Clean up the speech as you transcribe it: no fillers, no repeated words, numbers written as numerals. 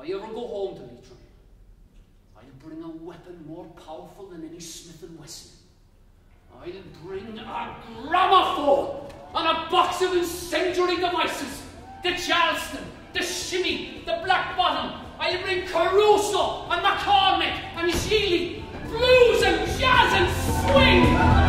I ever go home to Leitrim, I'll bring a weapon more powerful than any Smith & Wesson. I'll bring a gramophone and a box of incendiary devices. The Charleston, the Shimmy, the Black Bottom. I'll bring Caruso and McCormick and Sheely, blues and jazz and swing.